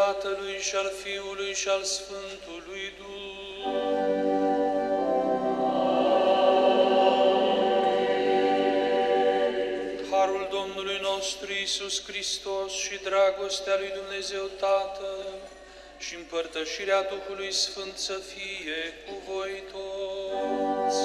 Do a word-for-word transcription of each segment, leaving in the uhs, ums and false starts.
Tatălui și al Fiului și al Sfântului Duh. Harul Domnului nostru Iisus Hristos și dragostea lui Dumnezeu Tatăl și împărtășirea Duhului Sfânt să fie cu voi toți.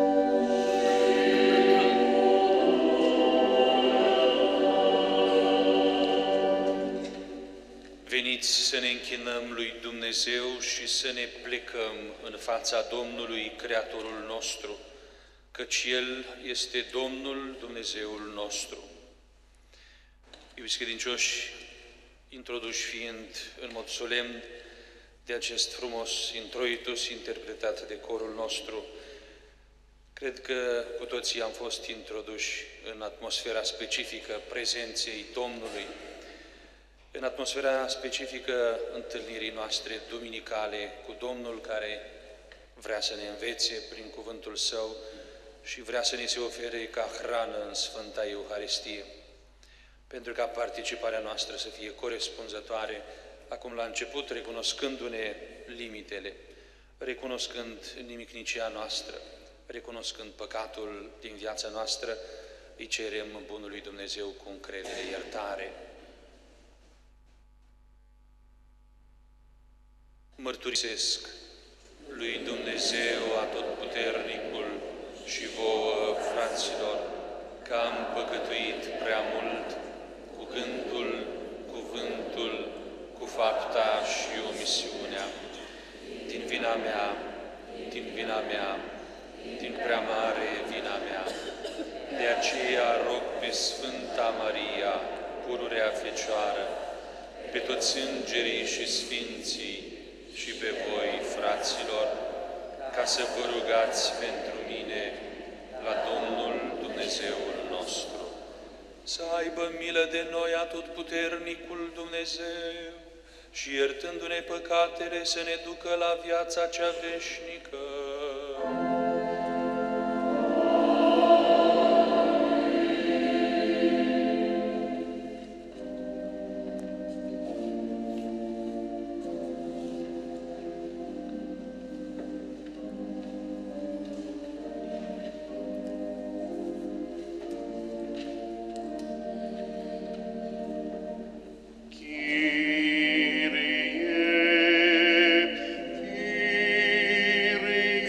Veniți să ne închinăm lui Dumnezeu și să ne plecăm în fața Domnului, Creatorul nostru, căci El este Domnul Dumnezeul nostru. Iubiți credincioși, introduși fiind în mod solemn de acest frumos introitus interpretat de corul nostru, cred că cu toții am fost introduși în atmosfera specifică prezenței Domnului, în atmosfera specifică întâlnirii noastre duminicale cu Domnul, care vrea să ne învețe prin cuvântul Său și vrea să ne se ofere ca hrană în Sfânta Euharistie, pentru ca participarea noastră să fie corespunzătoare, acum la început, recunoscându-ne limitele, recunoscând nimicnicia noastră, recunoscând păcatul din viața noastră, îi cerem Bunului Dumnezeu cu încredere iertare. Mărturisesc lui Dumnezeu Atotputernicul și vouă, fraților, că am păcătuit prea mult cu gândul, cuvântul, cu fapta și omisiunea, din vina mea, din vina mea, din prea mare vina mea. De aceea rog pe Sfânta Maria, pururea Fecioară, pe toți îngerii și sfinții și pe voi, fraților, ca să vă rugați pentru mine la Domnul Dumnezeul nostru. Să aibă milă de noi Atotputernicul Dumnezeu și, iertându-ne păcatele, să ne ducă la viața cea veșnică. Kyrie, Kyrie.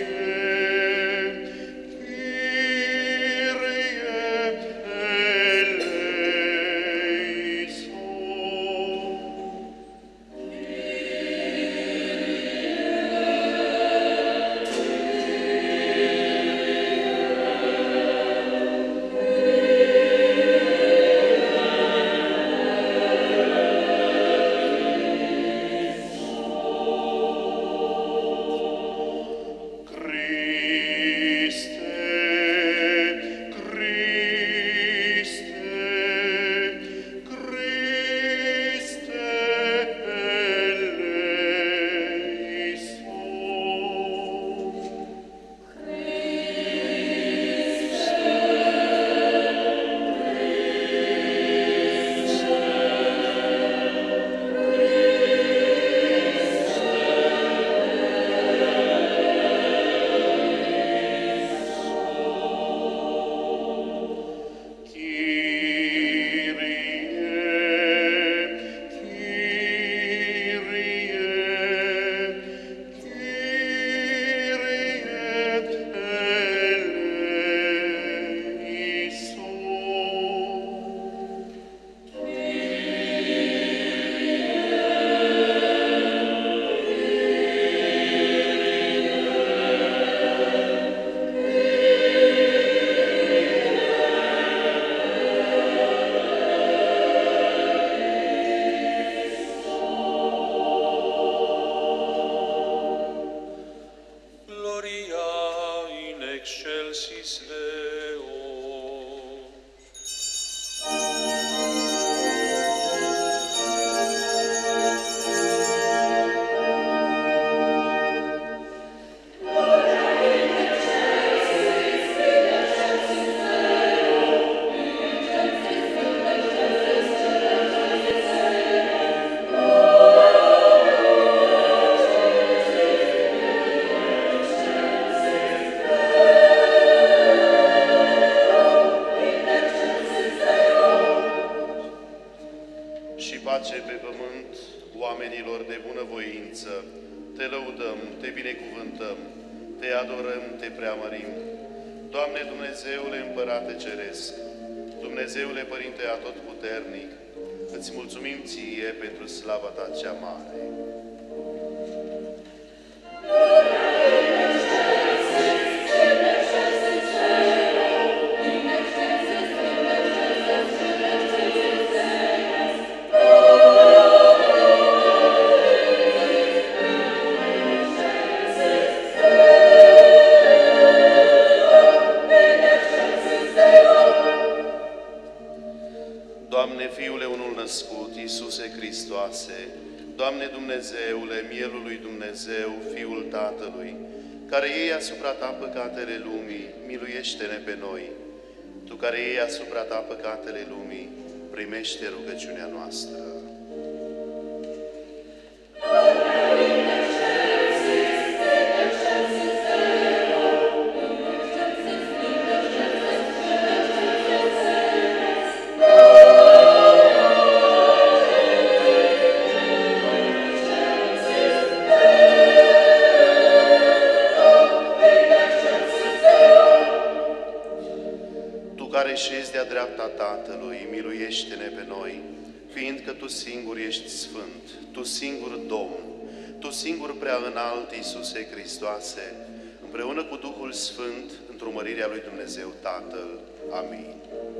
binecuvântăm, Te adorăm, Te preamărim. Doamne Dumnezeule Împărate Ceresc, Dumnezeule Părinte Atotputernic, îți mulțumim Ție pentru slava Ta cea mare. Doamne, Fiule unul născut, Iisuse Hristoase, Doamne Dumnezeule, Mielul lui Dumnezeu, Fiul Tatălui, care iei asupra Ta păcatele lumii, miluiește-ne pe noi. Tu care iei asupra Ta păcatele lumii, primește rugăciunea noastră. Șezi de-a dreapta Tatălui, miluiește-ne pe noi, fiindcă Tu singur ești Sfânt, Tu singur Domn, Tu singur prea înalt, Iisuse Hristoase, împreună cu Duhul Sfânt, într-o mărire a lui Dumnezeu Tatăl. Amin.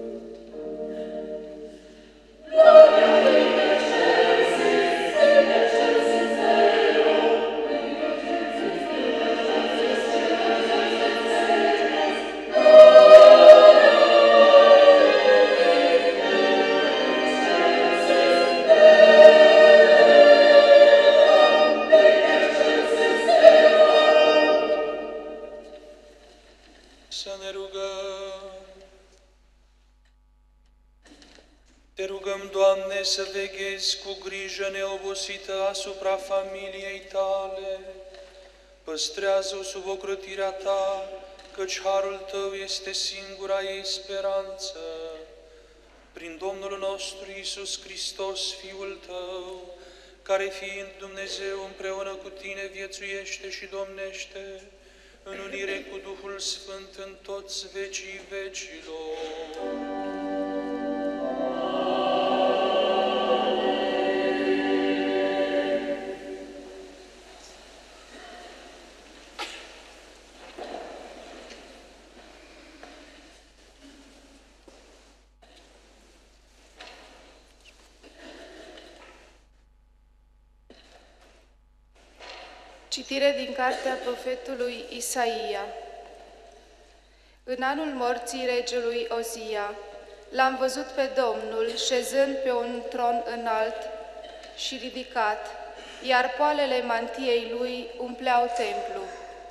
Să veghezi cu grijă neobosită asupra familiei Tale. Păstrează-o sub ocrotirea Ta, căci harul Tău este singura ei speranță. Prin Domnul nostru Iisus Hristos, Fiul Tău, care fiind Dumnezeu împreună cu Tine viețuiește și domnește, în unire cu Duhul Sfânt în toți vecii vecilor. Citire din cartea profetului Isaia. În anul morții regelui Ozia, l-am văzut pe Domnul șezând pe un tron înalt și ridicat, iar poalele mantiei lui umpleau templu.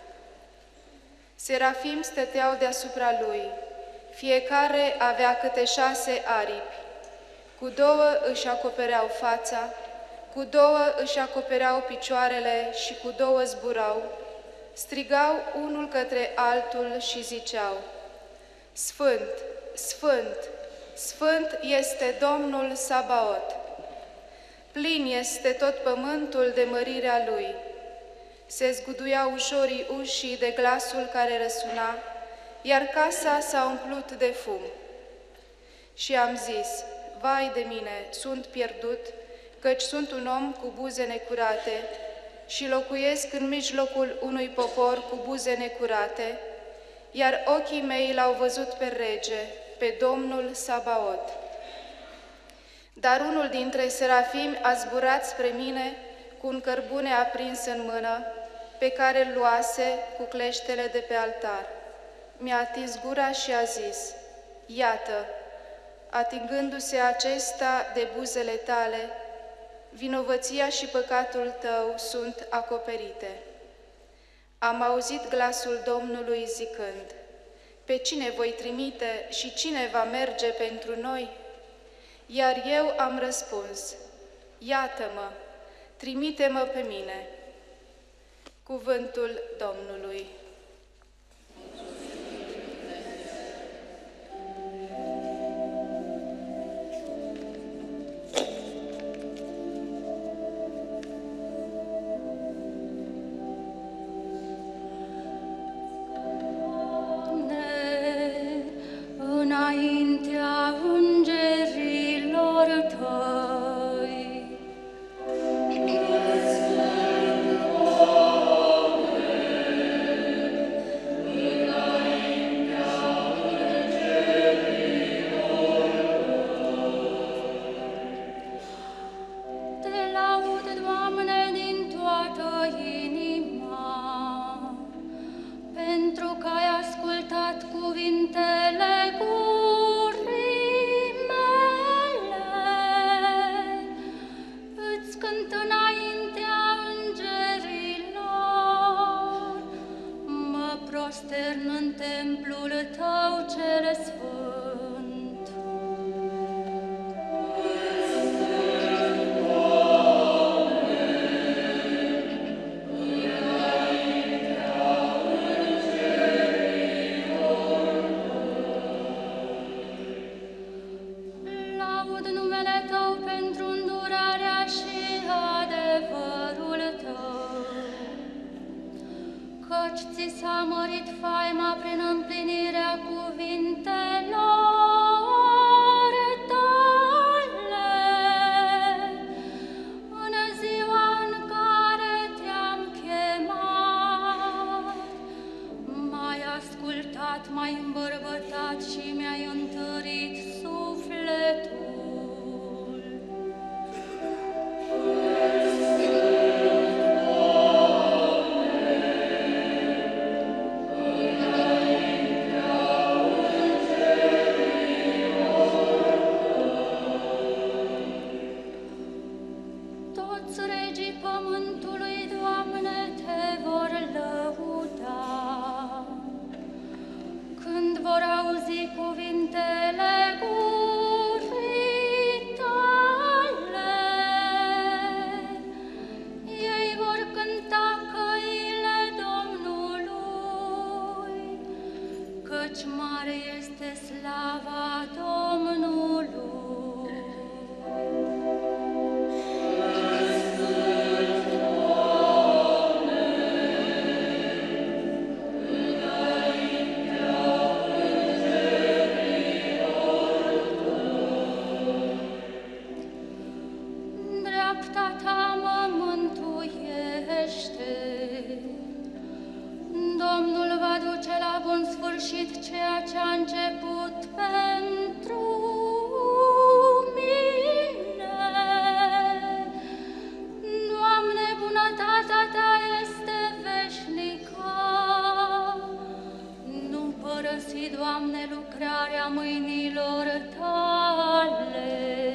Serafim stăteau deasupra lui, fiecare avea câte șase aripi, cu două își acopereau fața, cu două își acopereau picioarele și cu două zburau, strigau unul către altul și ziceau: Sfânt, Sfânt, Sfânt este Domnul Sabaot. Plin este tot pământul de mărirea Lui. Se zguduiau ușorii ușii de glasul care răsuna, iar casa s-a umplut de fum. Și am zis: vai de mine, sunt pierdut, căci sunt un om cu buze necurate și locuiesc în mijlocul unui popor cu buze necurate, iar ochii mei l-au văzut pe rege, pe Domnul Sabaot. Dar unul dintre serafimi a zburat spre mine cu un cărbune aprins în mână, pe care îl luase cu cleștele de pe altar. Mi-a atins gura și a zis: iată, atingându-se acesta de buzele tale, vinovăția și păcatul tău sunt acoperite. Am auzit glasul Domnului zicând: pe cine voi trimite și cine va merge pentru noi? Iar eu am răspuns: iată-mă, trimite-mă pe mine. Cuvântul Domnului. prostern în templul Tău cel sfânt. Laud numele Tău pentru îndurarea și adevărul Tău, căci Ți s-a mărit faima prin împlinirea cuvintelor Tale. În ziua în care Te-am chemat, m-ai ascultat, m-ai îmbărbătat și mi-ai întărit sufletul. Toți regii pământului, Doamne, Te vor lăuda, când vor auzi cuvintele gurii Tale. Ei vor cânta căile Domnului, căci mare este slava Domnului. Dreapta Ta mă mântuiește. Domnul va duce la bun sfârșit ceea ce a început pentru mine. Doamne, bunătatea Ta este veșnică. Nu părăsi, Doamne, lucrarea mâinilor Tale.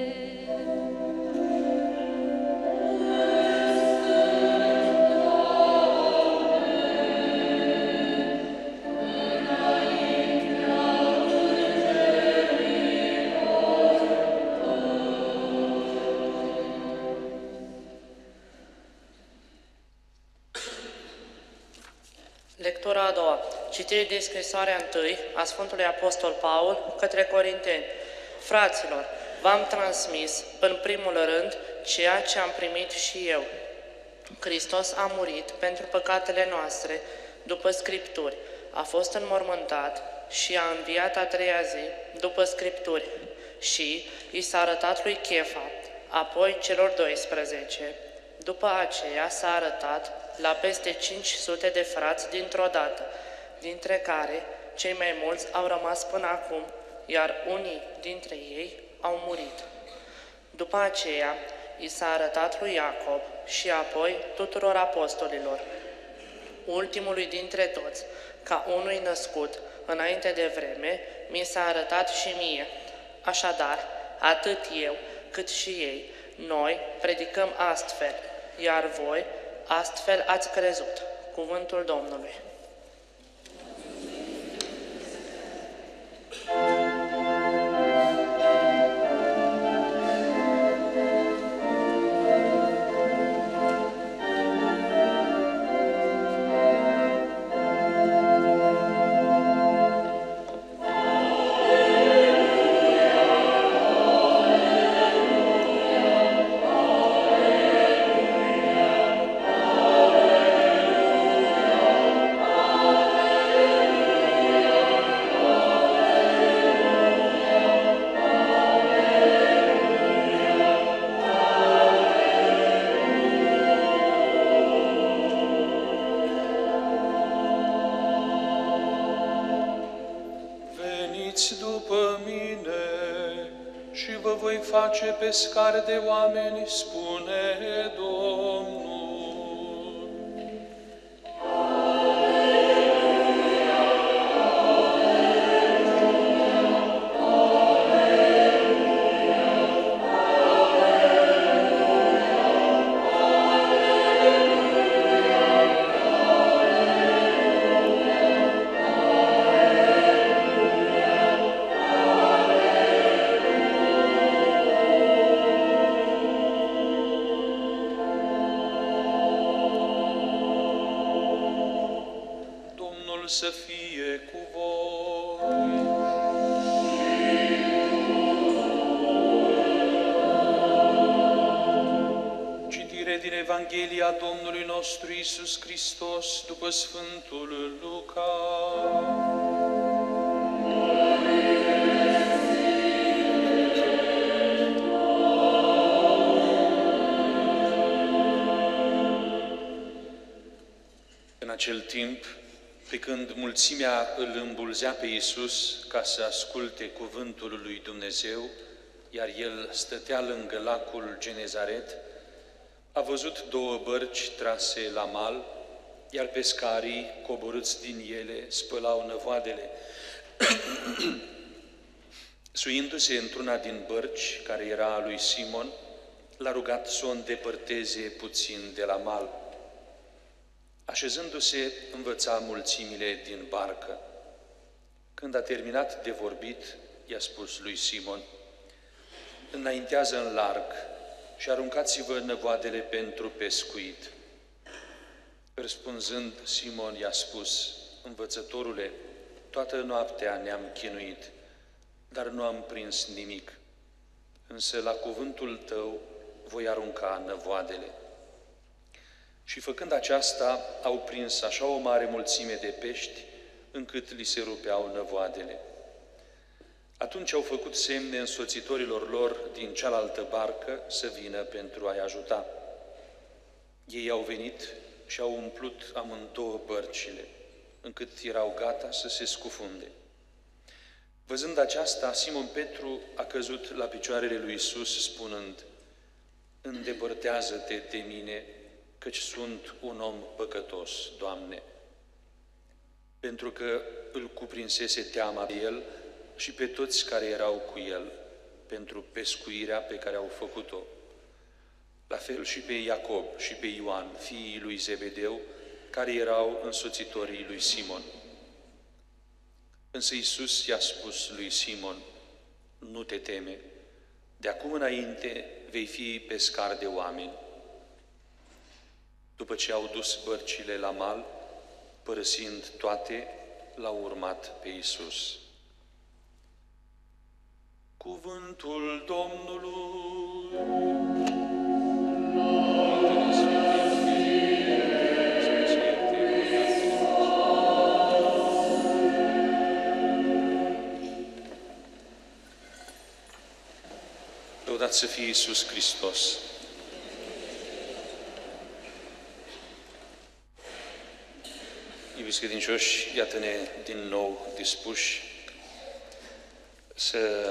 Lectura a doua. Citire din scrisoarea întâi a Sfântului Apostol Paul către Corinteni. Fraților, v-am transmis în primul rând ceea ce am primit și eu. Hristos a murit pentru păcatele noastre după Scripturi, a fost înmormântat și a înviat a treia zi după Scripturi și i s-a arătat lui Chefa, apoi celor doisprezece. După aceea s-a arătat la peste cinci sute de frați dintr-o dată, dintre care cei mai mulți au rămas până acum, iar unii dintre ei au murit. După aceea i s-a arătat lui Iacob și apoi tuturor apostolilor, ultimului dintre toți, ca unui născut înainte de vreme, mi s-a arătat și mie. Așadar, atât eu cât și ei, noi predicăm astfel, iar voi astfel ați crezut. Cuvântul Domnului. Face pescari de oameni, spune Domnul. să fie cu voi. Citire din Evanghelia Domnului nostru Iisus Hristos după Sfântul Luca. În acel timp, pe când mulțimea îl îmbulzea pe Iisus ca să asculte cuvântul lui Dumnezeu, iar el stătea lângă lacul Genezaret, a văzut două bărci trase la mal, iar pescarii, coborâți din ele, spălau năvoadele. Suindu-se într-una din bărci, care era a lui Simon, l-a rugat să o îndepărteze puțin de la mal. Așezându-se, învăța mulțimile din barcă. Când a terminat de vorbit, i-a spus lui Simon: înaintează în larg și aruncați-vă năvoadele pentru pescuit. Răspunzând, Simon i-a spus: învățătorule, toată noaptea ne-am chinuit, dar nu am prins nimic. Însă la cuvântul tău voi arunca năvoadele. Și făcând aceasta, au prins așa o mare mulțime de pești, încât li se rupeau năvoadele. Atunci au făcut semne însoțitorilor lor din cealaltă barcă să vină pentru a-i ajuta. Ei au venit și au umplut amândouă bărcile, încât erau gata să se scufunde. Văzând aceasta, Simon Petru a căzut la picioarele lui Iisus, spunând: îndepărtează-te de mine, căci sunt un om păcătos, Doamne. Pentru că îl cuprinsese teama de el și pe toți care erau cu el, pentru pescuirea pe care au făcut-o. La fel și pe Iacob și pe Ioan, fiii lui Zebedeu, care erau însoțitorii lui Simon. Însă Iisus i-a spus lui Simon: nu te teme, de acum înainte vei fi pescar de oameni. După ce au dus bărcile la mal, părăsind toate, l-au urmat pe Iisus. Cuvântul Domnului. Lăudat să fie Iisus Hristos. Iubiți credincioși, iată-ne din nou dispuși să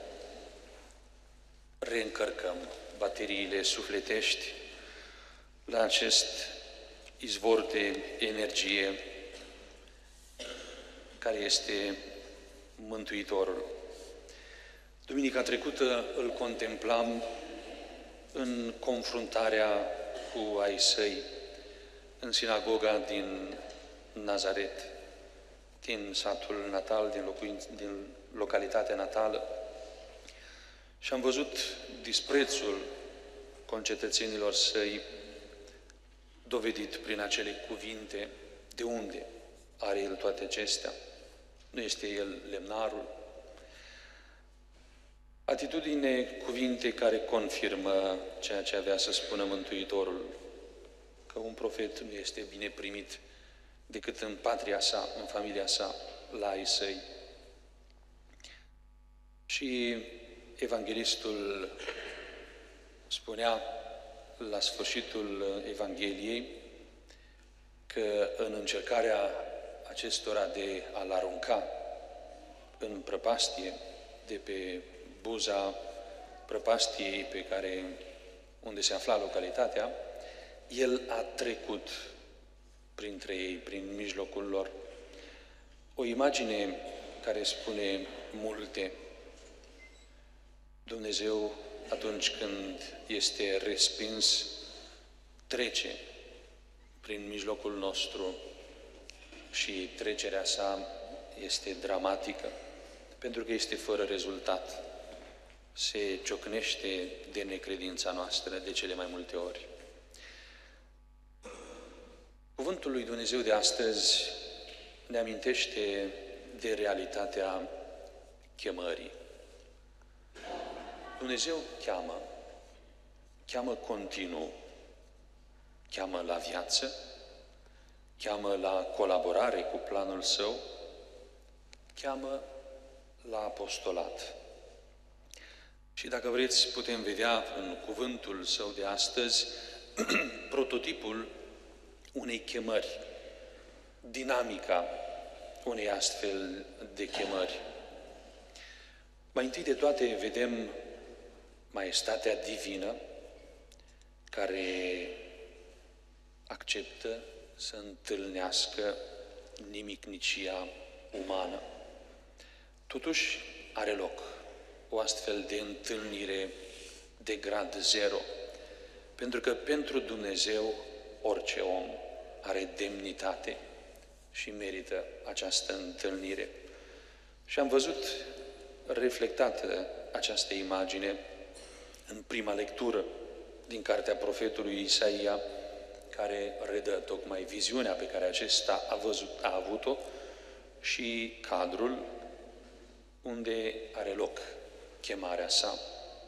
reîncărcăm bateriile sufletești la acest izvor de energie care este Mântuitorul. Duminica trecută îl contemplam în confruntarea cu ai săi în sinagoga din Nazaret, din satul natal, din, locuin, din localitatea natală. Și am văzut disprețul concetățenilor săi dovedit prin acele cuvinte. De unde are el toate acestea? Nu este el lemnarul? Atitudine, cuvinte care confirmă ceea ce avea să spună Mântuitorul, că un profet nu este bine primit decât în patria sa, în familia sa, la ai săi. Și evanghelistul spunea la sfârșitul Evangheliei că în încercarea acestora de a-l arunca în prăpastie, de pe buza prăpastiei pe care, unde se afla localitatea, el a trecut printre ei, prin mijlocul lor. O imagine care spune multe. Dumnezeu, atunci când este respins, trece prin mijlocul nostru și trecerea sa este dramatică, pentru că este fără rezultat. Se ciocnește de necredința noastră de cele mai multe ori. Cuvântul lui Dumnezeu de astăzi ne amintește de realitatea chemării. Dumnezeu cheamă, cheamă continuu, cheamă la viață, cheamă la colaborare cu planul Său, cheamă la apostolat. Și dacă vreți, putem vedea în cuvântul Său de astăzi prototipul unei chemări, dinamica unei astfel de chemări. Mai întâi de toate vedem maestatea divină care acceptă să întâlnească nimicnicia umană. Totuși are loc o astfel de întâlnire de grad zero, pentru că pentru Dumnezeu orice om are demnitate și merită această întâlnire. Și am văzut reflectată această imagine în prima lectură din cartea profetului Isaia, care redă tocmai viziunea pe care acesta a, văzut, a avut-o și cadrul unde are loc chemarea sa.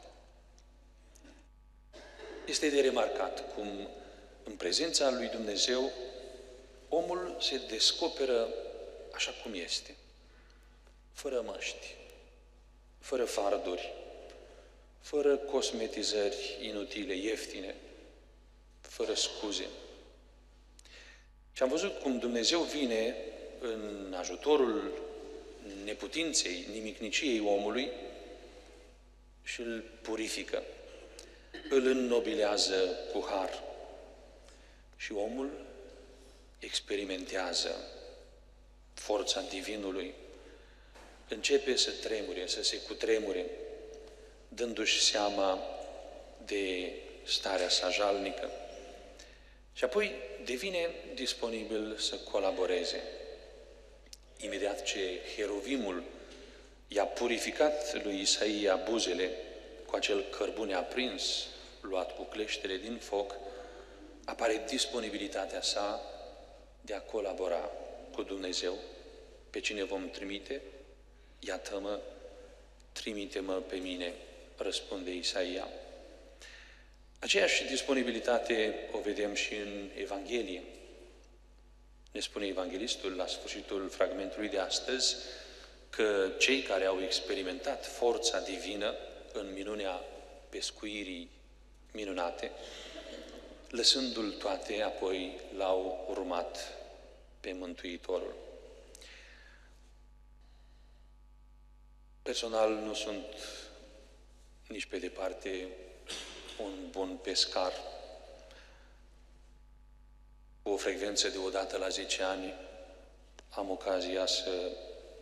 Este de remarcat cum în prezența lui Dumnezeu omul se descoperă așa cum este, fără măști, fără farduri, fără cosmetizări inutile, ieftine, fără scuze. Și am văzut cum Dumnezeu vine în ajutorul neputinței, nimicniciei omului și îl purifică, îl înnobilează cu har. Și omul experimentează forța divinului, începe să tremure, să se cutremure, dându-și seama de starea sa jalnică. Și apoi devine disponibil să colaboreze. Imediat ce Heruvimul i-a purificat lui Isaia buzele cu acel cărbune aprins, luat cu cleștele din foc, apare disponibilitatea sa de a colabora cu Dumnezeu. Pe cine vom trimite? Iată-mă, trimite-mă pe mine, răspunde Isaia. Aceeași disponibilitate o vedem și în Evanghelie. Ne spune evanghelistul la sfârșitul fragmentului de astăzi că cei care au experimentat forța divină în minunea pescuirii minunate, lăsându-l toate, apoi l-au urmat pe Mântuitorul. Personal nu sunt nici pe departe un bun pescar. Cu o frecvență de o dată la zece ani am ocazia să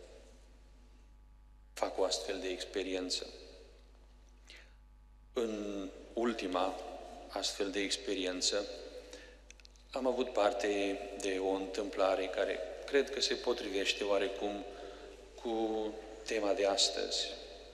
fac o astfel de experiență. În ultima astfel de experiență am avut parte de o întâmplare care cred că se potrivește oarecum cu tema de astăzi.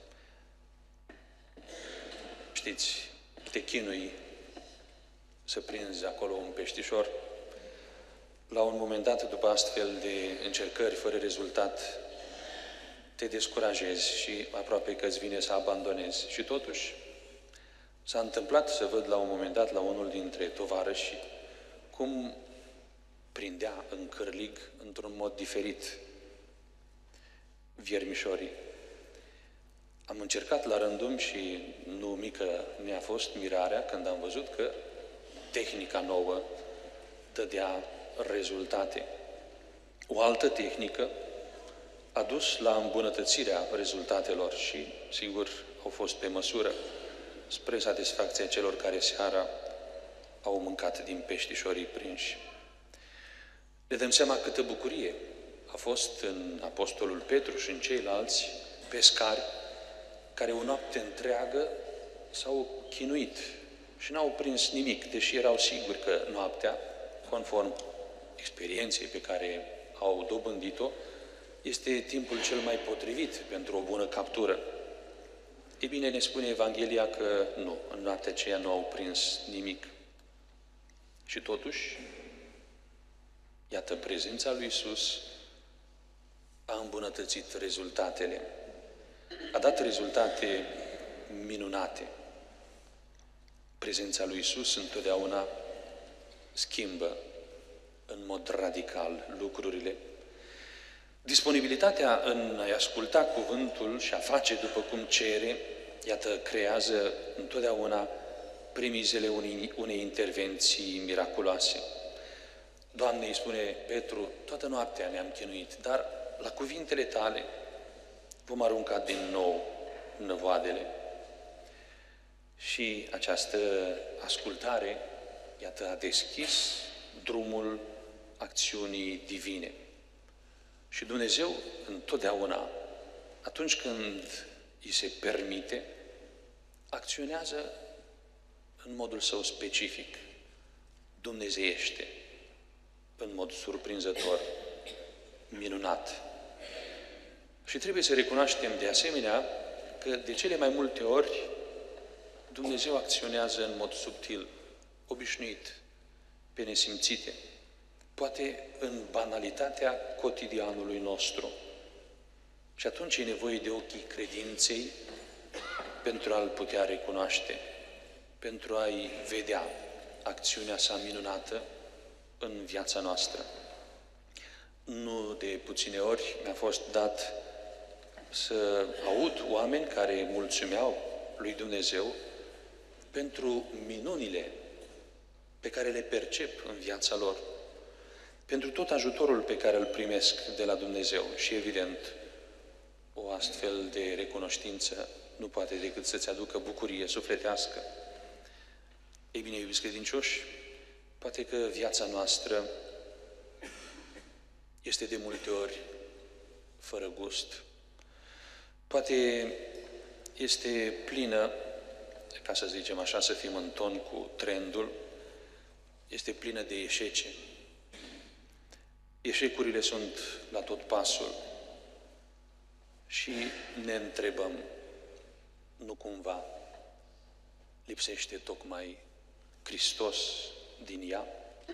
Știți, te chinui să prinzi acolo un peștișor. La un moment dat, după astfel de încercări fără rezultat, te descurajezi și aproape că îți vine să abandonezi. Și totuși, s-a întâmplat să văd la un moment dat la unul dintre tovarăși cum prindea în cârlig într-un mod diferit viermișorii. Am încercat la rândul și nu mică mi-a fost mirarea când am văzut că tehnica nouă dădea rezultate. O altă tehnică a dus la îmbunătățirea rezultatelor și, sigur, au fost pe măsură, spre satisfacția celor care seara au mâncat din peștișorii prinși. Ne dăm seama câtă bucurie a fost în Apostolul Petru și în ceilalți pescari care o noapte întreagă s-au chinuit și n-au prins nimic, deși erau siguri că noaptea, conform experienței pe care au dobândit-o, este timpul cel mai potrivit pentru o bună captură. E bine, ne spune Evanghelia că nu, în noaptea aceea nu au prins nimic. Și totuși, iată, prezența lui Iisus a îmbunătățit rezultatele. A dat rezultate minunate. Prezența lui Iisus întotdeauna schimbă în mod radical lucrurile. Disponibilitatea în a-i asculta cuvântul și a face după cum cere, iată, creează întotdeauna premizele unei, unei intervenții miraculoase. Doamne, îi spune Petru, toată noaptea ne-am chinuit, dar la cuvintele tale vom arunca din nou năvoadele. Și această ascultare, iată, a deschis drumul acțiunii divine. Și Dumnezeu întotdeauna, atunci când îi se permite, acționează în modul său specific, dumnezeiește, în mod surprinzător, minunat. Și trebuie să recunoaștem de asemenea că de cele mai multe ori Dumnezeu acționează în mod subtil, obișnuit, pe nesimțite, poate în banalitatea cotidianului nostru. Și atunci e nevoie de ochii credinței pentru a-L putea recunoaște, pentru a-i vedea acțiunea sa minunată în viața noastră. Nu de puține ori mi-a fost dat să aud oameni care mulțumeau lui Dumnezeu pentru minunile pe care le percep în viața lor, pentru tot ajutorul pe care îl primesc de la Dumnezeu. Și evident, o astfel de recunoștință nu poate decât să-ți aducă bucurie sufletească. Ei bine, iubiți credincioși, poate că viața noastră este de multe ori fără gust. Poate este plină, ca să zicem așa, să fim în ton cu trendul, este plină de eșece. Eșecurile sunt la tot pasul și ne întrebăm, nu cumva lipsește tocmai Hristos din ea?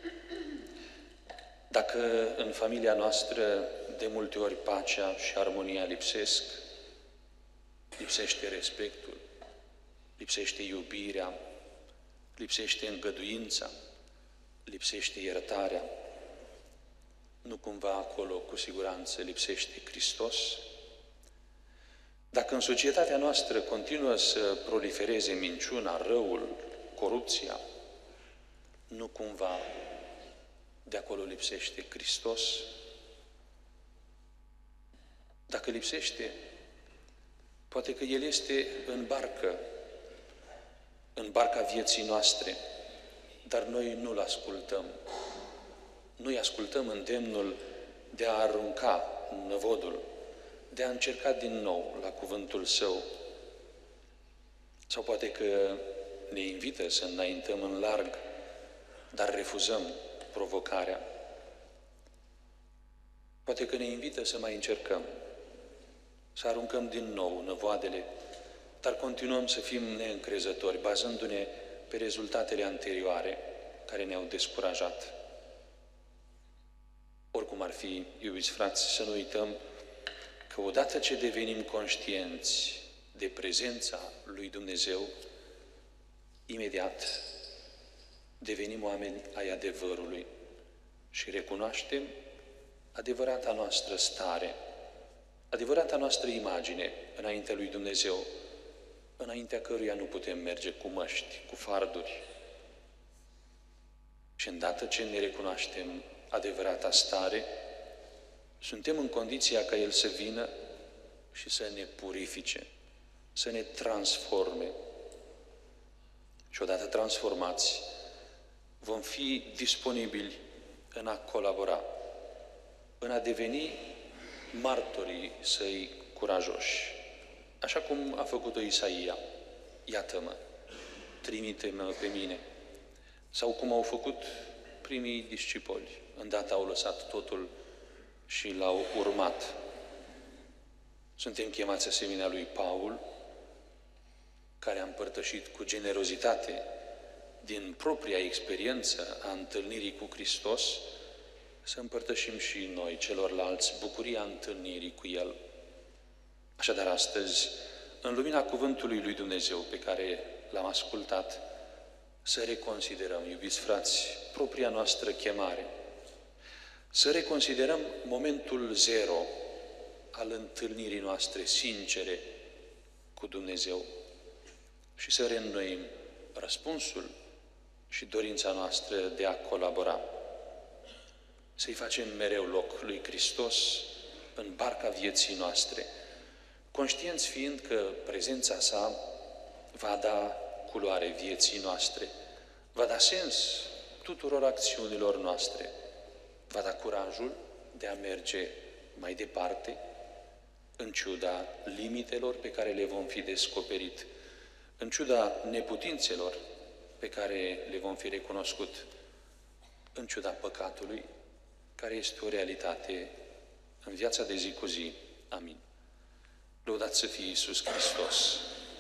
Dacă în familia noastră de multe ori pacea și armonia lipsesc, lipsește respectul, lipsește iubirea, lipsește îngăduința, lipsește iertarea, nu cumva acolo cu siguranță lipsește Hristos? Dacă în societatea noastră continuă să prolifereze minciuna, răul, corupția, nu cumva de acolo lipsește Hristos? Dacă lipsește, poate că El este în barcă, în barca vieții noastre, dar noi nu-L ascultăm. Nu-i ascultăm îndemnul de a arunca năvodul, de a încerca din nou la cuvântul Său. Sau poate că ne invită să înaintăm în larg, dar refuzăm provocarea. Poate că ne invită să mai încercăm, să aruncăm din nou năvoadele, dar continuăm să fim neîncrezători, bazându-ne pe rezultatele anterioare care ne-au descurajat. Oricum ar fi, iubiți frați, să nu uităm că odată ce devenim conștienți de prezența lui Dumnezeu, imediat devenim oameni ai adevărului și recunoaștem adevărata noastră stare, adevărata noastră imagine înaintea lui Dumnezeu, înaintea căruia nu putem merge cu măști, cu farduri. Și îndată ce ne recunoaștem adevărata stare, suntem în condiția ca El să vină și să ne purifice, să ne transforme. Și odată transformați, vom fi disponibili în a colabora, în a deveni martorii Săi curajoși. Așa cum a făcut-o Isaia, iată-mă, trimite-mă pe mine. Sau cum au făcut primii discipoli, îndată au lăsat totul și L-au urmat. Suntem chemați asemenea lui Paul, care a împărtășit cu generozitate din propria experiență a întâlnirii cu Hristos, să împărtășim și noi celorlalți bucuria întâlnirii cu El. Așadar, astăzi, în lumina cuvântului lui Dumnezeu pe care l-am ascultat, să reconsiderăm, iubiți frați, propria noastră chemare, să reconsiderăm momentul zero al întâlnirii noastre sincere cu Dumnezeu și să reînnoim răspunsul și dorința noastră de a colabora. Să-i facem mereu loc lui Hristos în barca vieții noastre, conștienți fiind că prezența sa va da culoare vieții noastre, va da sens tuturor acțiunilor noastre, va da curajul de a merge mai departe, în ciuda limitelor pe care le vom fi descoperit, în ciuda neputințelor pe care le vom fi recunoscut, în ciuda păcatului, care este o realitate în viața de zi cu zi. Amin. Lăudați să fie Iisus Hristos!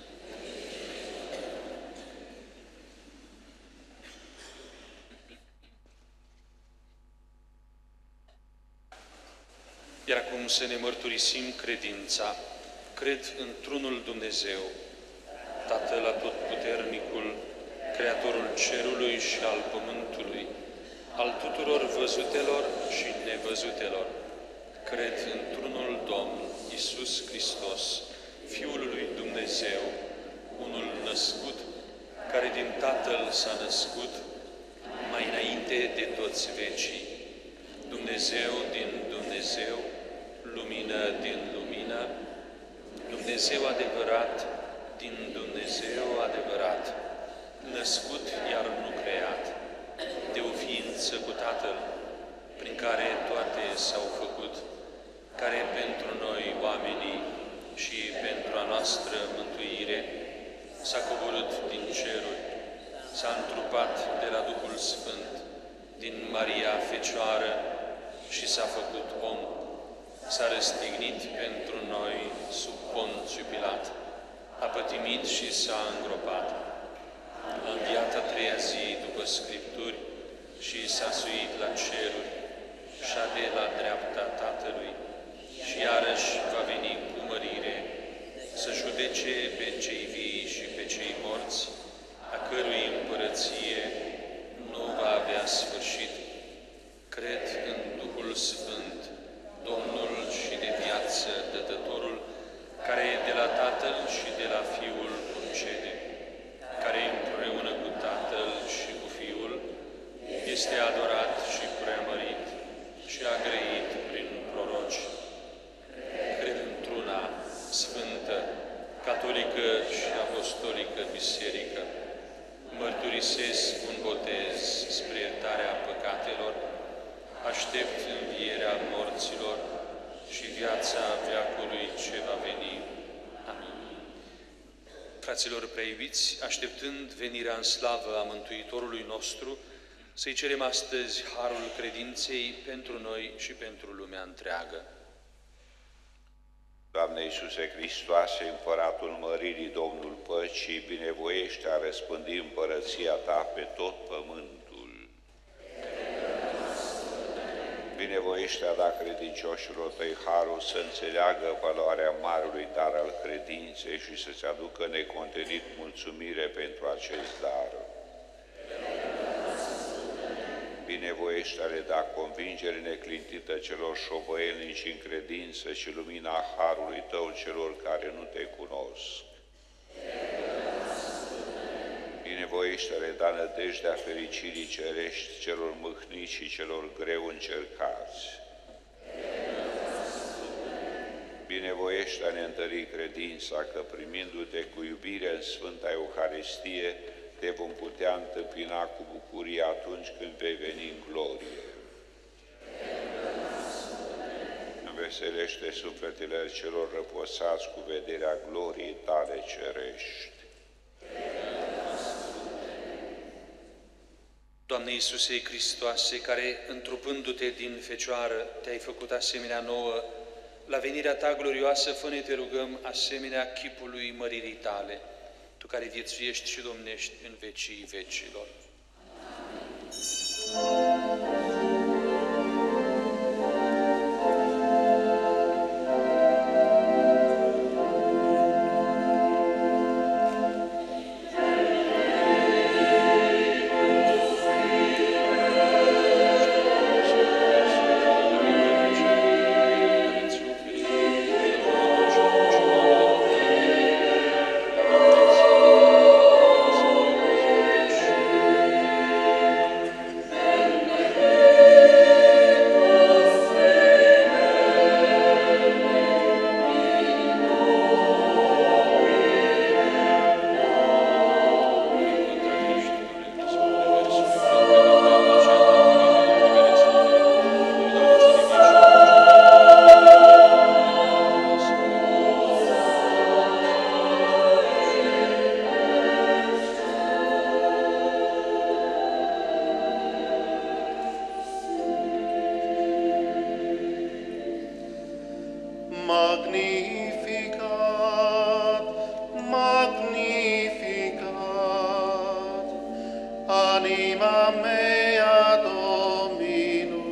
Iar acum să ne mărturisim credința. Cred într-unul Dumnezeu, Tatăl Atotputernicul, Creatorul cerului și al pământului, al tuturor văzutelor și nevăzutelor. Cred într-unul Domn, Iisus Hristos, Fiul lui Dumnezeu, unul născut, care din Tatăl s-a născut, mai înainte de toți vecii, Dumnezeu din Dumnezeu, lumină din lumină, Dumnezeu adevărat din Dumnezeu adevărat, născut iar nu creat, de o ființă cu Tatăl, prin care toate s-au făcut, care pentru noi oamenii și pentru a noastră mântuire s-a coborât din ceruri, s-a întrupat de la Duhul Sfânt, din Maria Fecioară și s-a făcut om, s-a răstignit pentru noi sub Ponțiu Pilat, a pătimit și s-a îngropat, a înviat a treia zi după Scripturi și s-a suit la ceruri, șade la dreapta Tatălui și iarăși va veni cu mărire să judece pe cei vii și pe cei morți, a cărui împărăție nu va avea sfârșit. Cred în Duhul Sfânt, Domnul și de viață dătătorul, care de la Tatăl și de la Fiul concede, care împreună cu Tatăl și cu Fiul este adorat și preamărit și a grăit prin proroci. Cred într-una sfântă, catolică și apostolică biserică. Mărturisesc un botez spre iertarea păcatelor, aștept învierea morților și viața veacului ce va veni. Amin. Fraților preiubiți, așteptând venirea în slavă a Mântuitorului nostru, să-i cerem astăzi harul credinței pentru noi și pentru lumea întreagă. Doamne Iisuse Hristoase, Împăratul Măririi, Domnul Păcii, binevoiește a răspândi împărăția Ta pe tot pământul. Binevoiește a da credincioșilor Tăi harul să înțeleagă valoarea marului dar al credinței și să-ți aducă necontenit mulțumire pentru acest dar. Binevoiește a le da convingere neclintită celor șovăielnici în credință și lumina harului Tău celor care nu Te cunosc. Binevoiește a le da nădejdea fericirii cerești celor mâhniți și celor greu încercați. Binevoiește a ne întări credința că primindu-Te cu iubire în Sfânta Euharistie, Te vom putea întâmpina cu bucurie atunci când vei veni în glorie. Înveselește sufletele celor răposați cu vederea gloriei Tale cerești. Doamne Iisuse Hristoase, care, întrupându-Te din Fecioară, Te-ai făcut asemenea nouă, la venirea Ta glorioasă, fă-ne, Te rugăm, asemenea chipului măririi Tale, Tu care viețuiești și domnești în vecii vecilor. Amin. magnificat, magnificat, anima mea Dominum.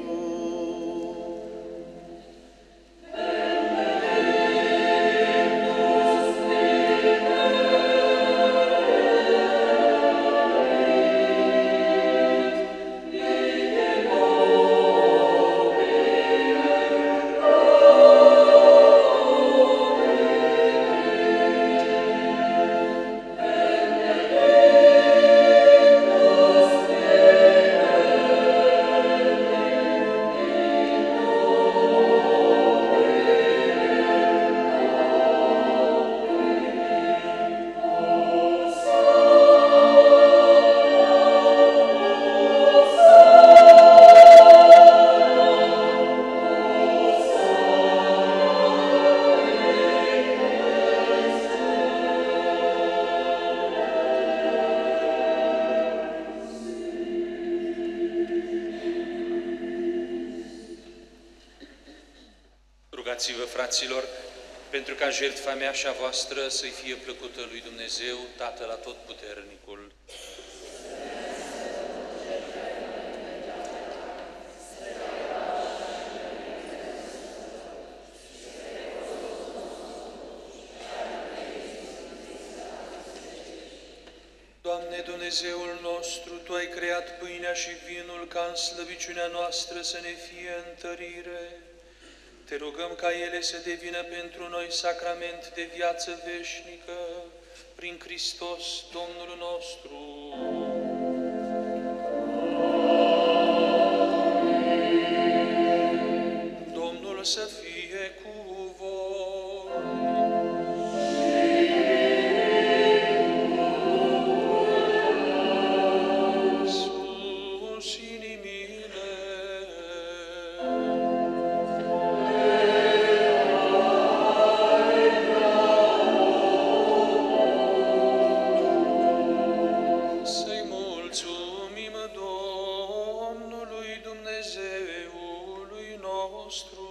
Rugați-vă, fraților, pentru ca jertfa mea și a voastră să-i fie plăcută lui Dumnezeu, Tatăl Atotputernicul. Doamne Dumnezeul nostru, Tu ai creat pâinea și vinul ca în slăbiciunea noastră să ne fie întărire. Te rugăm ca ele să devină pentru noi sacrament de viață veșnică, prin Hristos Domnul nostru. Domnul să fie cu voi. Sus inimile. Să-i mulțumim Domnului Dumnezeului nostru.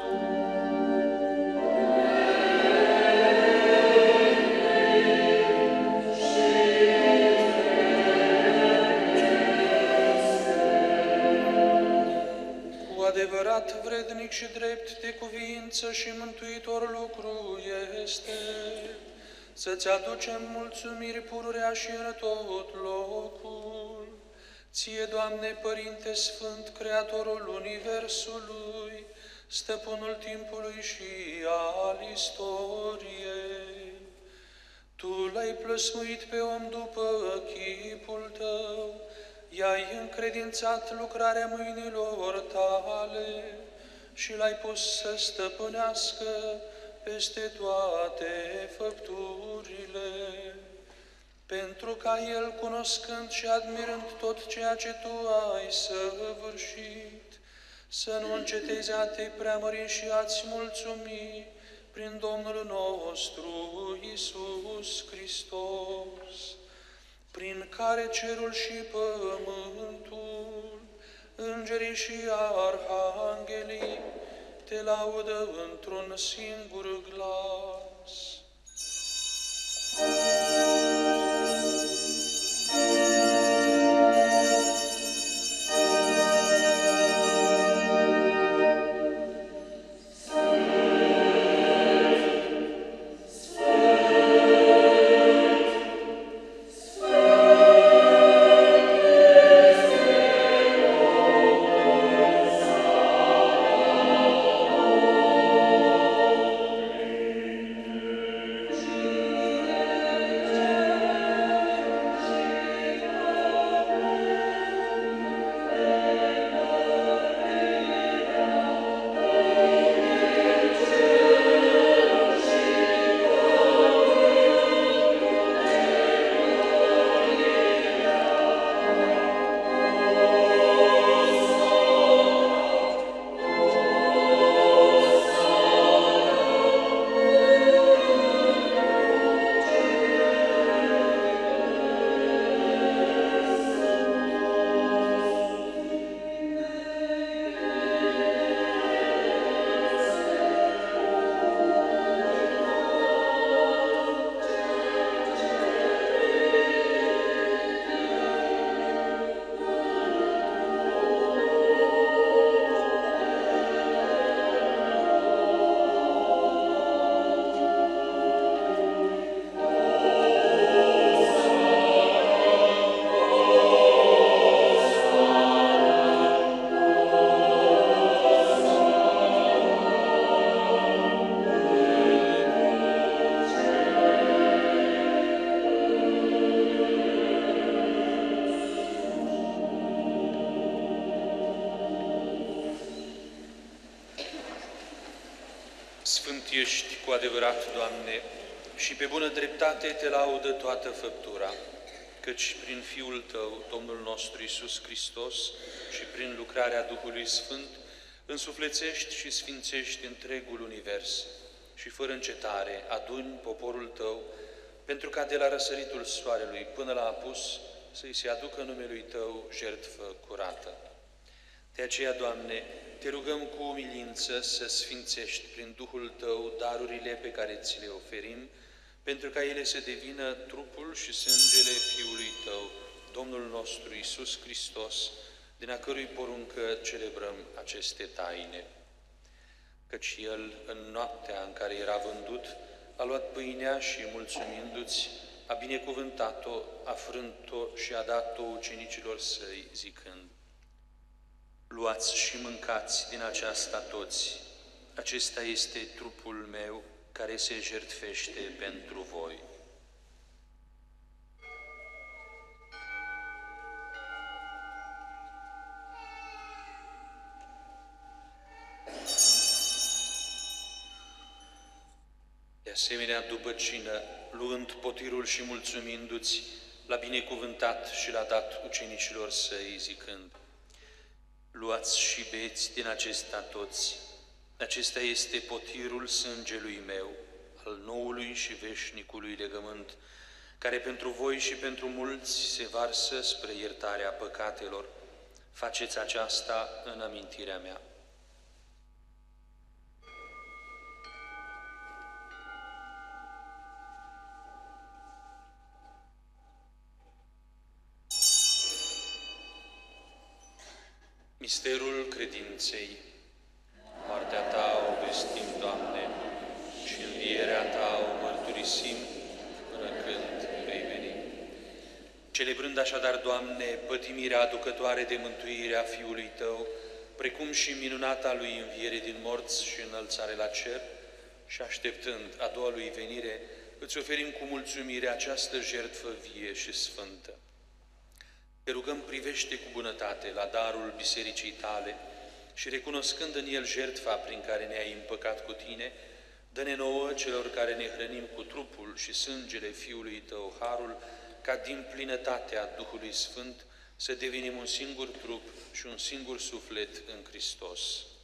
Cu adevărat vrednic și drept de cuvință și mântuitor lucru este să-ți aducem mulțumiri pururea și în tot locul. Ție, Doamne, Părinte Sfânt, Creatorul Universului, Stăpânul timpului și al istoriei. Tu l-ai plăsmuit pe om după chipul Tău, i-ai încredințat lucrarea mâinilor Tale și l-ai pus să stăpânească peste toate făpturile, pentru ca El, cunoscând și admirând tot ceea ce Tu ai săvârșit, să nu încetezi a Te preamări și a-Ți mulțumi prin Domnul nostru Iisus Hristos, prin care cerul și pământul, îngerii și arhanghelii, Te laudă într-un singur glas. Sfânt ești cu adevărat, Doamne, și pe bună dreptate te laudă toată făptura, căci prin Fiul Tău, Domnul nostru Iisus Hristos, și prin lucrarea Duhului Sfânt, însuflețești și sfințești întregul univers și fără încetare aduni poporul Tău, pentru ca de la răsăritul soarelui până la apus să-i se aducă numelui Tău jertfă curată. De aceea, Doamne, te rugăm cu umilință să sfințești prin Duhul Tău darurile pe care ți le oferim, pentru ca ele să devină trupul și sângele Fiului Tău, Domnul nostru Iisus Hristos, din a cărui poruncă celebrăm aceste taine. Căci El, în noaptea în care era vândut, a luat pâinea și, mulțumindu-ți, a binecuvântat-o, a frânt-o și a dat-o ucenicilor Săi, zicând: luați și mâncați din aceasta toți, acesta este trupul meu care se jertfește pentru voi. De asemenea, după cină, luând potirul și mulțumindu-ți, l-a binecuvântat și l-a dat ucenicilor Săi, zicând: luați și beți din acesta toți, acesta este potirul sângelui meu, al noului și veșnicului legământ, care pentru voi și pentru mulți se varsă spre iertarea păcatelor. Faceți aceasta în amintirea mea. Misterul credinței. Moartea Ta o vestim, Doamne, și învierea Ta o mărturisim până când vei veni. Celebrând așadar, Doamne, pătimirea aducătoare de mântuire a Fiului Tău, precum și minunata Lui înviere din morți și înălțare la cer, și așteptând a doua Lui venire, îți oferim cu mulțumire această jertfă vie și sfântă. Te rugăm, privește cu bunătate la darul bisericii Tale și, recunoscând în el jertfa prin care ne-ai împăcat cu Tine, dă-ne nouă, celor care ne hrănim cu trupul și sângele Fiului Tău, harul, ca din plinătatea Duhului Sfânt să devenim un singur trup și un singur suflet în Hristos.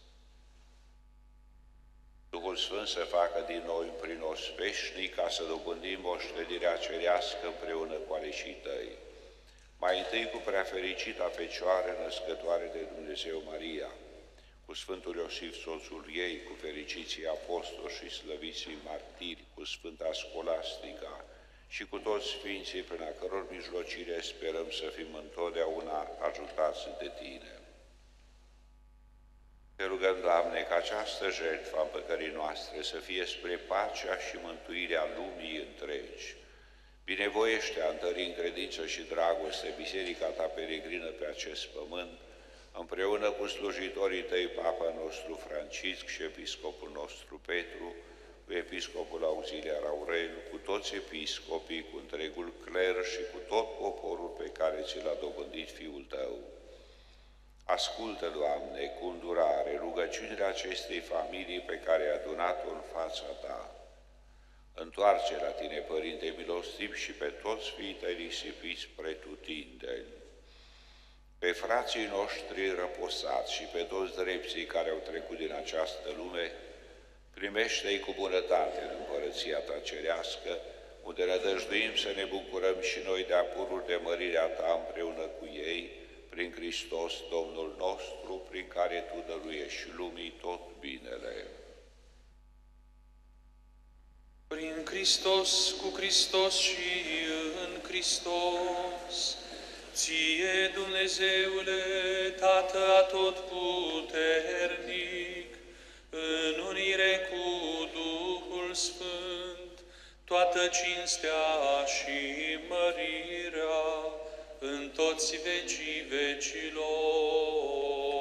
Duhul Sfânt să facă din noi un prinos veșnic, ca să dobândim moștenirea cerească împreună cu aleșii Tăi. Mai întâi cu preafericita Fecioară, născătoare de Dumnezeu Maria, cu Sfântul Iosif, soțul ei, cu fericiții apostoli și slăviții martiri, cu Sfânta Scolastica și cu toți Sfinții, prin a căror mijlocire sperăm să fim întotdeauna ajutați de Tine. Te rugăm, Doamne, ca această jertfă a împăcării noastre să fie spre pacea și mântuirea lumii întregi. Binevoiește a întări în credință și dragoste Biserica Ta peregrină pe acest pământ, împreună cu slujitorii Tăi, Papa nostru Francisc și Episcopul nostru Petru, cu Episcopul Auxiliar Aurel, cu toți episcopii, cu întregul cler și cu tot poporul pe care ți l-a dobândit Fiul Tău. Ascultă, Doamne, cu îndurare rugăciunile acestei familii pe care ai adunat-o în fața Ta. Întoarce la Tine, Părinte milostiv, și pe toți fiii Tăi risipiți pretutindeni, pe frații noștri răposați și pe toți drepții care au trecut din această lume, primește-i cu bunătate în împărăția Ta cerească, unde rădăjduim să ne bucurăm și noi de apurul de mărirea Ta împreună cu ei, prin Hristos Domnul nostru, prin care Tu dăruiești și lumii tot binele. Prin Hristos, cu Hristos și în Hristos, Ție, Dumnezeule, Tată atotputernic, în unire cu Duhul Sfânt, toată cinstea și mărirea în toți vecii vecilor.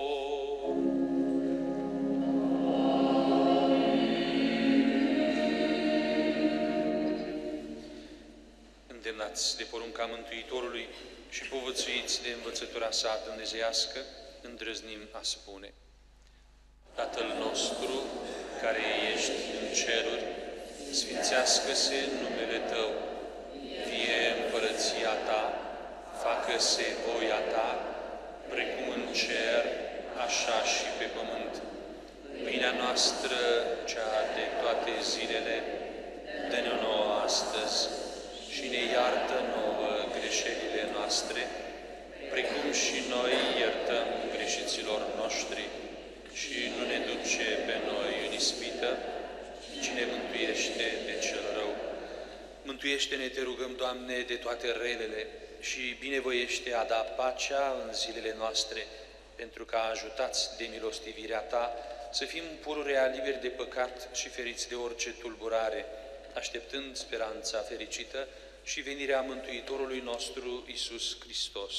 Îndemnați de porunca Mântuitorului și povățuiți de învățătura Sa dumnezeiască, îndrăznim a spune: Tatăl nostru, care ești în ceruri, sfințească-se numele Tău, fie împărăția Ta, facă-se voia Ta, precum în cer, așa și pe pământ. Pâinea noastră, cea de toate zilele, dă-ne nouă astăzi și ne iartă nouă greșelile noastre, precum și noi iertăm greșiților noștri, și nu ne duce pe noi în ispită, ci ne mântuiește de cel rău. Mântuiește-ne, te rugăm, Doamne, de toate relele și binevoiește a da pacea în zilele noastre, pentru că ajutați de milostivirea Ta să fim pururea liberi de păcat și feriți de orice tulburare, așteptând speranța fericită și venirea Mântuitorului nostru, Iisus Hristos.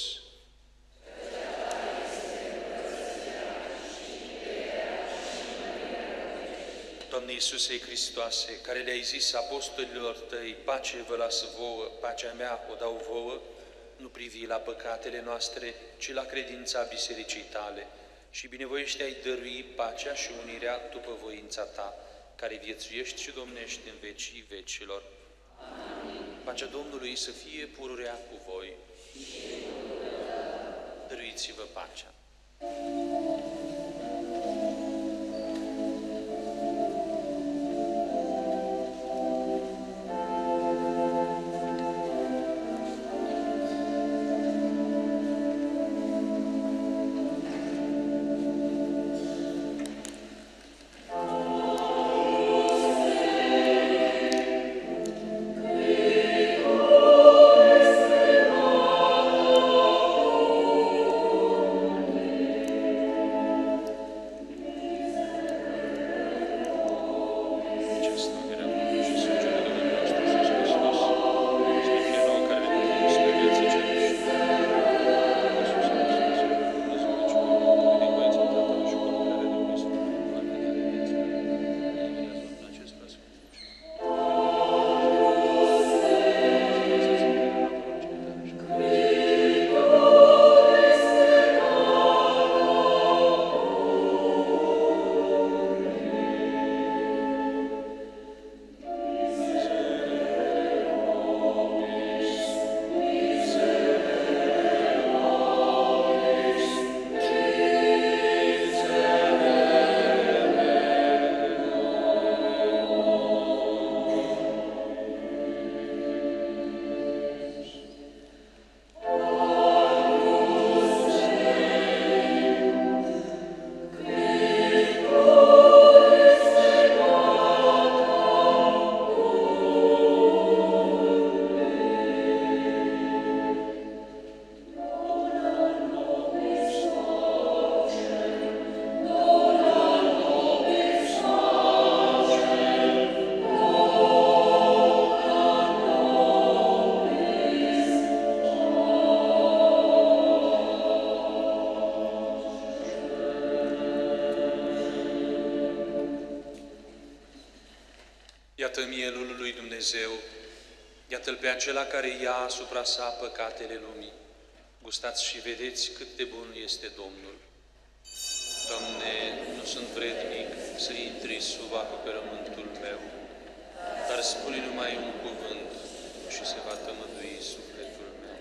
Doamne Iisuse Hristoase, care le-ai zis apostolilor Tăi, pace vă las vouă, pacea mea o dau vouă, nu privi la păcatele noastre, ci la credința Bisericii Tale și binevoiește ai dărui pacea și unirea după voința Ta, care viețuiești și domnești în vecii vecilor. Amin. Pacea Domnului să fie pururea cu voi. Dăruiți-vă pacea. Iată mielul lui Dumnezeu, iată-L pe acela care ia asupra sa păcatele lumii. Gustați și vedeți cât de bun este Domnul. Doamne, nu sunt vrednic să intri sub acoperământul meu, dar spune numai un cuvânt și se va tămădui sufletul meu.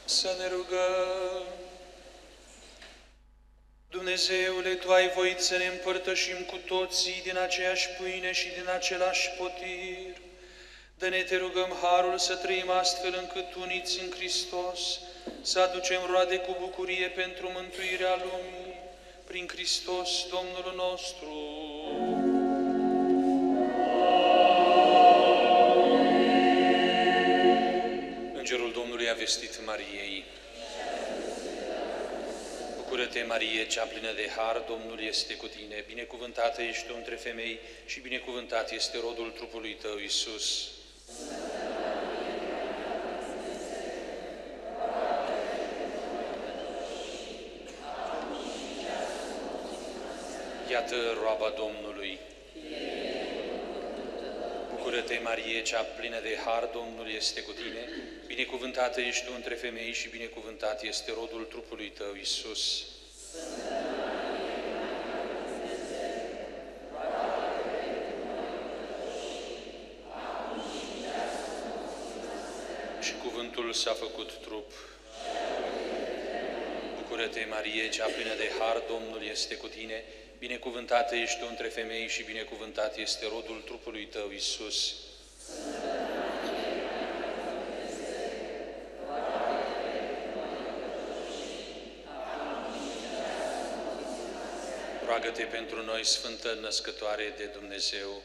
Să ne rugăm. Dumnezeule, Tu ai voit să ne împărtășim cu toții din aceeași pâine și din același potir. Dă-ne, Te rugăm, harul să trăim astfel încât uniți în Hristos, să aducem roade cu bucurie pentru mântuirea lumii, prin Hristos Domnul nostru. Îngerul Domnului a vestit Mariei: Bucură-te, Marie, cea plină de har, Domnul este cu tine. Binecuvântată ești tu între femei și binecuvântat este rodul trupului tău, Iisus. Iată roaba Domnului. Bucură-te, Marie, cea plină de har, Domnul este cu tine. Binecuvântată ești tu între femei și binecuvântat este rodul trupului tău, Iisus. Și cuvântul s-a făcut trup. Bucură-te, Marie, cea plină de har, Domnul este cu tine. Binecuvântată ești tu între femei și binecuvântat este rodul trupului tău, Iisus. Roagă-te pentru noi, Sfântă Născătoare de Dumnezeu.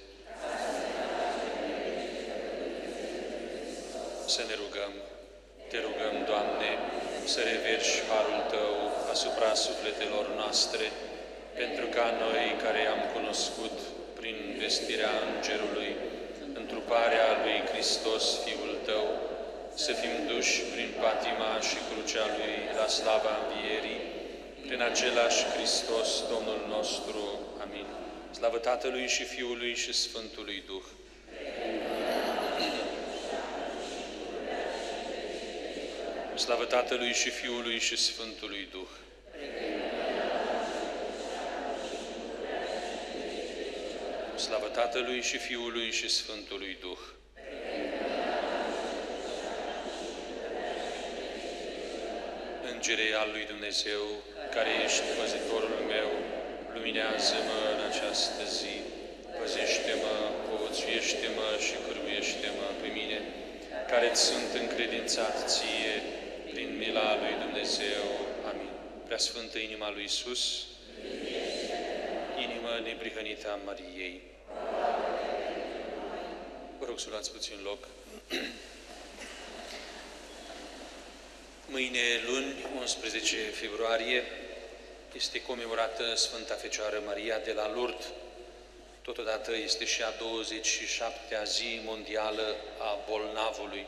Să ne rugăm. Te rugăm, Doamne, să reverși harul Tău asupra sufletelor noastre, pentru ca noi, care am cunoscut prin vestirea Îngerului întruparea lui Hristos, Fiul Tău, să fim duși prin patima și crucea Lui la slava învierii, prin același Hristos, Domnul nostru. Amin. Slavă Tatălui și Fiului și Sfântului Duh. Slavă Tatălui și Fiului și Sfântului Duh. Slavă Tatălui și Fiului și Sfântului Duh. Îngere al lui Dumnezeu, care ești păzitorul meu, luminează-mă în această zi, păzește-mă, povățuiește-mă și cârmuiește-mă pe mine, care-ți sunt încredințat ție, prin mila lui Dumnezeu. Amin. Preasfântă inima lui Iisus, inimă neprihănită a Mariei. Vă rog să luați puțin loc. Mâine, luni, unsprezece februarie, este comemorată Sfânta Fecioară Maria de la Lourdes. Totodată este și a douăzeci și șaptea zi mondială a bolnavului.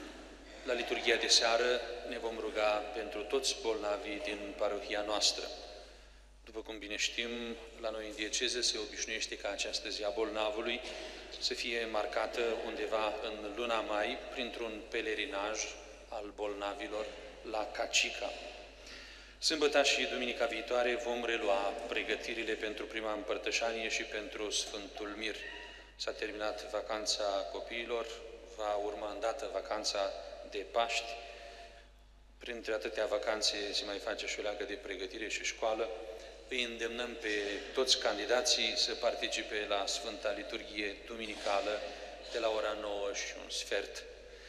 La liturghia de seară ne vom ruga pentru toți bolnavii din parohia noastră. După cum bine știm, la noi în dieceză se obișnuiește ca această zi a bolnavului să fie marcată undeva în luna mai printr-un pelerinaj al bolnavilor la Cacica. Sâmbăta și duminica viitoare vom relua pregătirile pentru prima împărtășanie și pentru Sfântul Mir. S-a terminat vacanța copiilor, va urma îndată vacanța de Paști. Printre atâtea vacanțe se mai face și o leagă de pregătire și școală. Îi îndemnăm pe toți candidații să participe la Sfânta Liturghie Duminicală de la ora nouă și un sfert.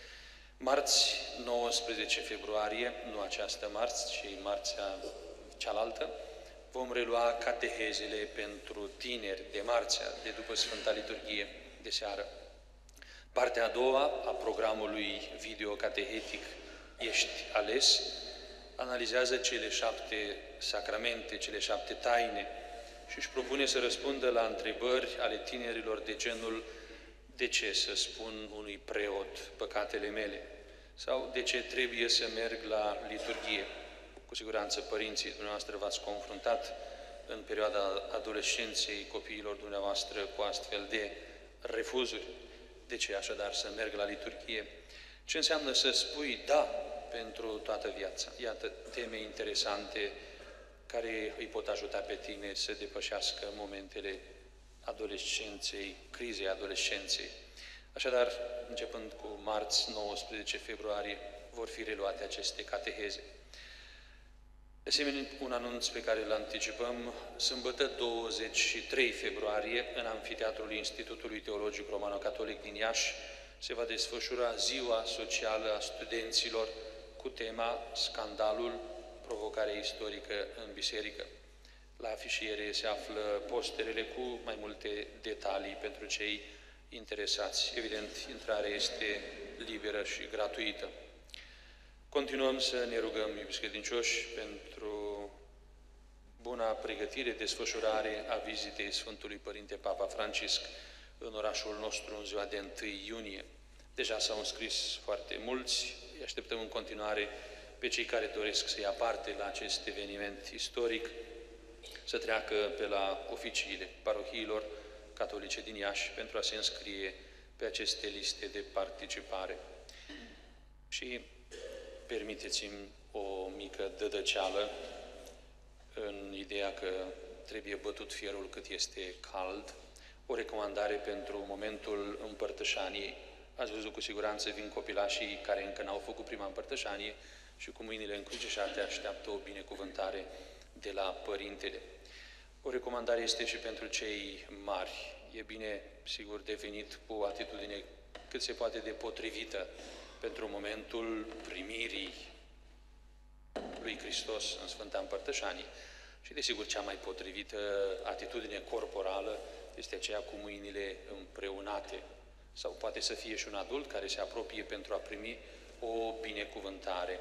Marți, nouăsprezece februarie, nu această marți, ci marțea cealaltă, vom relua catehezele pentru tineri de marțea, de după Sfânta Liturghie de seară. Partea a doua a programului videocatehetic Ești ales analizează cele șapte sacramente, cele șapte taine și își propune să răspundă la întrebări ale tinerilor de genul: de ce să spun unui preot păcatele mele? Sau de ce trebuie să merg la liturghie? Cu siguranță părinții dumneavoastră v-ați confruntat în perioada adolescenței copiilor dumneavoastră cu astfel de refuzuri. De ce așadar să merg la liturghie? Ce înseamnă să spui da pentru toată viața? Iată teme interesante care îi pot ajuta pe tine să depășească momentele adolescenței, crizei adolescenței. Așadar, începând cu marți, nouăsprezece februarie, vor fi reluate aceste cateheze. De asemenea, un anunț pe care îl anticipăm, sâmbătă douăzeci și trei februarie, în Amfiteatrul Institutului Teologic Romano-Catolic din Iași, se va desfășura Ziua Socială a Studenților cu tema Scandalul, provocarea istorică în biserică. La afișiere se află posterele cu mai multe detalii pentru cei interesați. Evident, intrarea este liberă și gratuită. Continuăm să ne rugăm, iubiți credincioși, pentru buna pregătire, desfășurare a vizitei Sfântului Părinte Papa Francisc în orașul nostru în ziua de întâi iunie. Deja s-au înscris foarte mulți, îi așteptăm în continuare pe cei care doresc să ia parte la acest eveniment istoric, să treacă pe la oficiile parohiilor catolice din Iași pentru a se înscrie pe aceste liste de participare. Și permiteți-mi o mică dădăceală în ideea că trebuie bătut fierul cât este cald, o recomandare pentru momentul împărtășaniei. Ați văzut cu siguranță, vin copilașii care încă n-au făcut prima împărtășanie și cu mâinile încrucișate așteaptă o binecuvântare de la Părintele. O recomandare este și pentru cei mari. E bine, sigur, de venit cu o atitudine cât se poate de potrivită pentru momentul primirii lui Hristos în Sfânta Împărtășanie. Și, desigur, cea mai potrivită atitudine corporală este aceea cu mâinile împreunate. Sau poate să fie și un adult care se apropie pentru a primi o binecuvântare.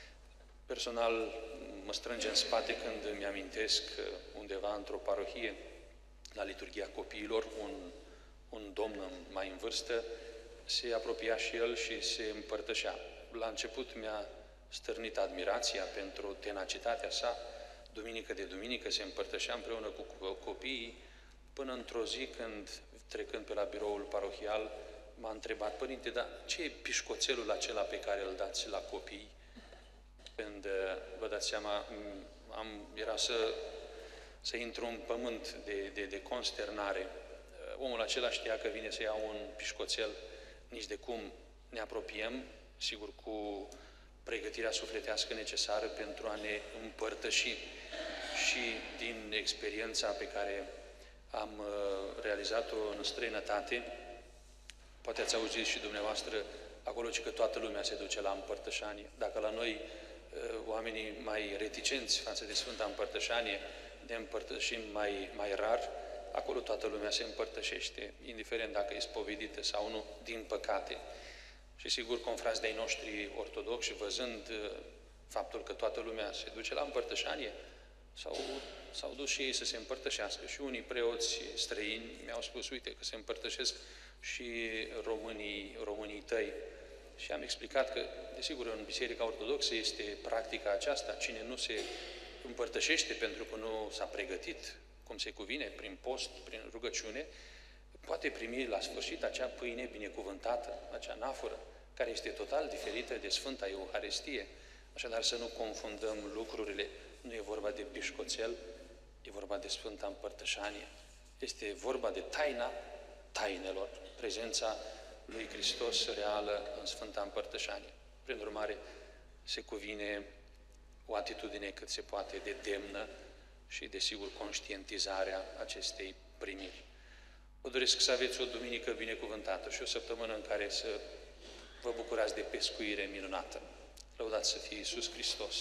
Personal, mă strânge în spate când îmi amintesc undeva într-o parohie, la liturghia copiilor, un, un domn mai în vârstă se apropia și el și se împărtășea. La început mi-a stârnit admirația pentru tenacitatea sa. Duminică de duminică se împărtășea împreună cu copiii, până într-o zi când, trecând pe la biroul parohial, m-a întrebat: Părinte, dar ce e pișcoțelul acela pe care îl dați la copii? Când vă dați seama, am, era să, să intru în pământ de, de, de consternare. Omul acela știa că vine să ia un pișcoțel, nici de cum ne apropiem, sigur cu pregătirea sufletească necesară pentru a ne împărtăși. Și din experiența pe care am realizat-o în străinătate, poate ați auzit și dumneavoastră, acolo că toată lumea se duce la împărtășanie. Dacă la noi oamenii mai reticenți față de Sfânta Împărtășanie ne împărtășim mai, mai rar, acolo toată lumea se împărtășește, indiferent dacă e spovedită sau nu, din păcate. Și sigur, confrați de-ai noștri ortodoxi, văzând faptul că toată lumea se duce la împărtășanie, s-au dus și ei să se împărtășească. Și unii preoți străini mi-au spus: uite că se împărtășesc și românii, românii tăi. Și am explicat că, desigur, în Biserica Ortodoxă este practica aceasta. Cine nu se împărtășește pentru că nu s-a pregătit cum se cuvine, prin post, prin rugăciune, poate primi la sfârșit acea pâine binecuvântată, acea anaforă, care este total diferită de Sfânta Euharistie. Așadar, să nu confundăm lucrurile. Nu e vorba de pișcoțel, e vorba de Sfânta Împărtășanie. Este vorba de taina tainelor, prezența lui Hristos reală în Sfânta Împărtășanie. Prin urmare, se cuvine o atitudine cât se poate de demnă și, desigur, conștientizarea acestei primiri. Vă doresc să aveți o duminică binecuvântată și o săptămână în care să vă bucurați de pescuire minunată. Lăudați să fie Iisus Hristos!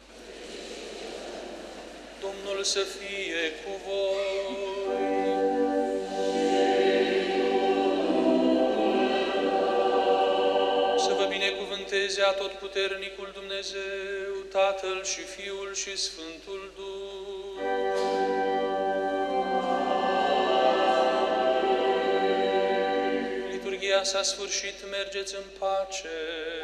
Domnul să fie cu voi! Să vă binecuvânteze Atotputernicul Dumnezeu, Tatăl și Fiul și Sfântul Duh. Liturghia s-a sfârșit, mergeți în pace.